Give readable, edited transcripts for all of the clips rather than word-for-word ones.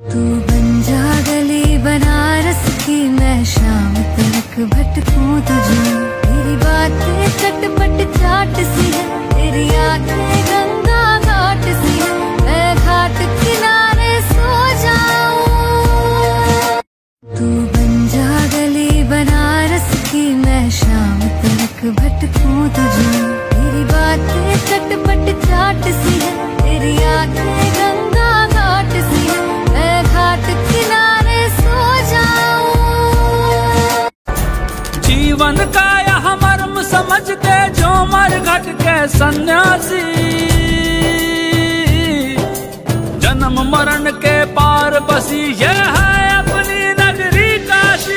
तू बन जा गली बनारस की, मैं शाम तक भटकूं तुझे। तेरी बातें चटपट चाट सी है, तेरी आंखें गंगा घाट सी है, मैं घाट किनारे सो जाऊं। तू बन जा गली बनारस की, मैं शाम तक भटकूं तुझे। तेरी बातें चटपट चाट सी है, तेरी आंखें गंगा घाट सी है, मैं घाट किनारे सो जाऊं। जीवन का यह मर्म समझते जो मर घट के सन्यासी, जन्म मरण के पार बसी ये है अपनी नगरी काशी।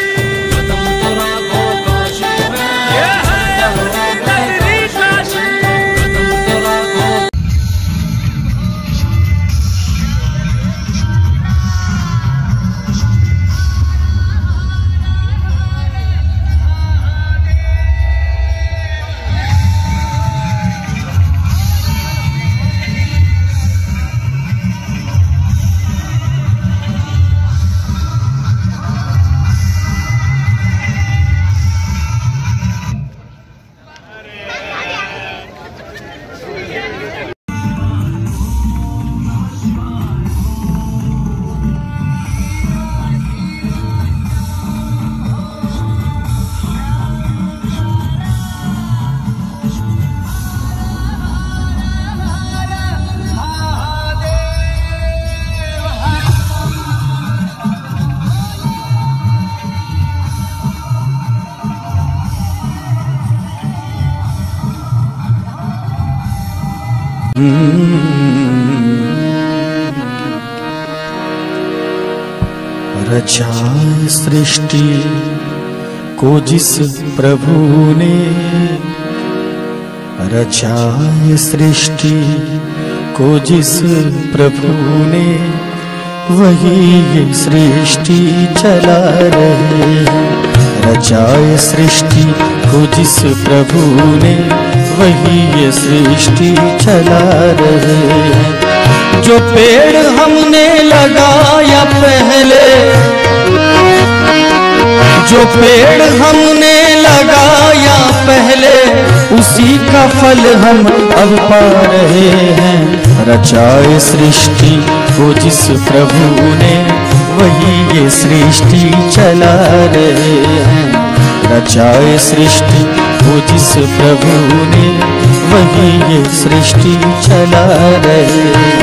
ये है अपनी नगरी काशी। रचा सृष्टि को जिस प्रभु ने, रचा सृष्टि को जिस प्रभु ने, वही ये सृष्टि चला रहे हैं। रचा सृष्टि को जिस प्रभु ने, वही ये सृष्टि चला रहे हैं। जो पेड़ हमने लगाया पहले, जो पेड़ हमने लगाया पहले, उसी का फल हम अब पा रहे हैं। रचाए सृष्टि को जिस प्रभु ने, वही ये सृष्टि चला रहे हैं। रचाए सृष्टि को जिस प्रभु ने, वही ये सृष्टि चला रहे हैं।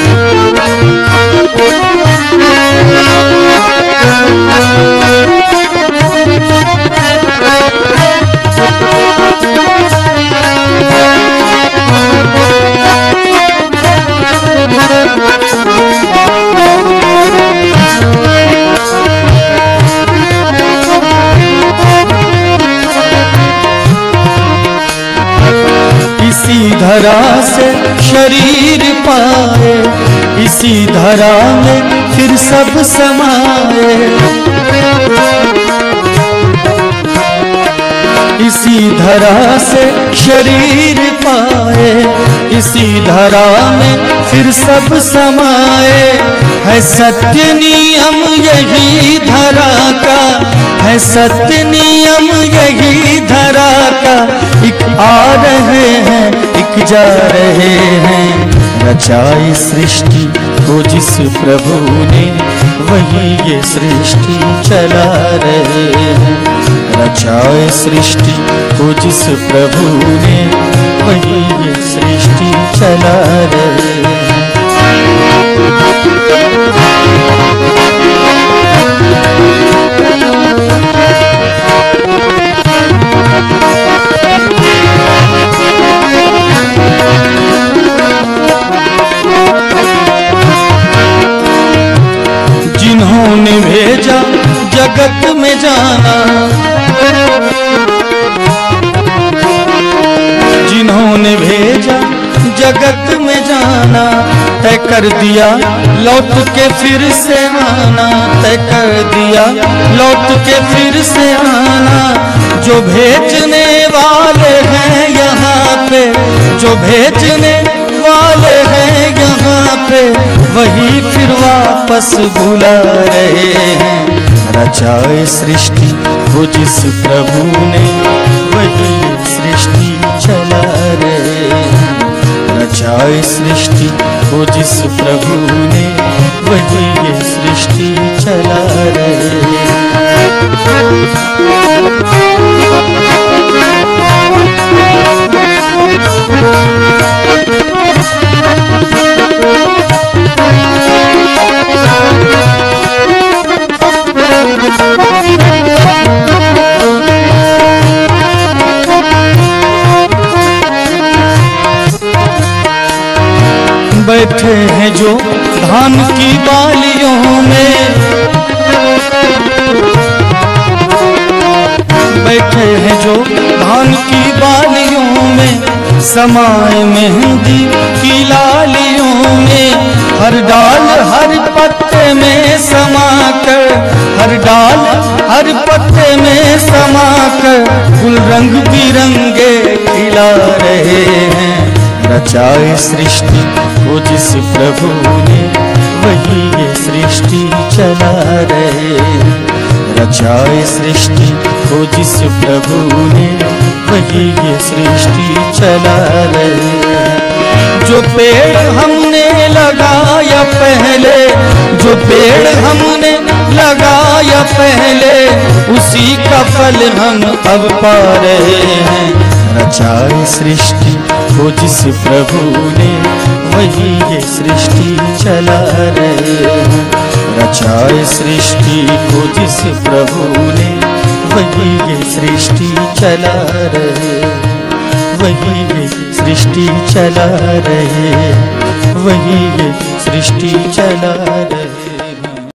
इसी धरा से शरीर पाए, इसी धरा में फिर सब समाए। इसी धरा से शरीर पाए, इसी धरा में फिर सब समाए। है सत्य नियम यही धरा का, है सत्य नियम यही धरा का। एक आ रहे हैं, एक जा रहे हैं। रचाई सृष्टि को जिस प्रभु ने, वही ये सृष्टि चला रहे हैं। रचाए सृष्टि को जिस प्रभु ने, वही ये सृष्टि चला रहे हैं। जिन्होंने भेजा जगत में जाना, जिन्होंने भेजा जगत में जाना, तय कर दिया लौट के फिर से आना। तय कर दिया लौट के फिर से आना। जो भेजने वाले हैं यहाँ पे, जो भेजने वाले हैं यहाँ पे वही फिर वापस बुला रहे हैं। रचाए सृष्टि को जिस प्रभु ने वही सृष्टि चला रहे हैं। रचाए सृष्टि को जिस प्रभु ने वही ये सृष्टि चला रहे हैं। बैठे हैं जो धान की बालियों में, बैठे हैं जो धान की बालियों में, समाए मेहंदी की लालियों में। हर डाल हर पत्ते में समाकर, हर डाल हर पत्ते में समाकर फूल रंग बिरंगे खिला रहे हैं। रचाए सृष्टि को जिस प्रभु ने वही ये सृष्टि चला रहे हैं। रचाए सृष्टि को जिस प्रभु ने वही ये सृष्टि चला रहे हैं। जो पेड़ हमने लगाया पहले, जो पेड़ हमने लगाया पहले, उसी का फल हम अब पा रहे हैं। रचाए सृष्टि को जिस प्रभु ने वही ये सृष्टि चला रहे हैं। रचाए सृष्टि को जिस प्रभु ने वही ये सृष्टि चला रहे हैं। वही ये सृष्टि चला रहे हैं। वही ये सृष्टि चला रहे हैं।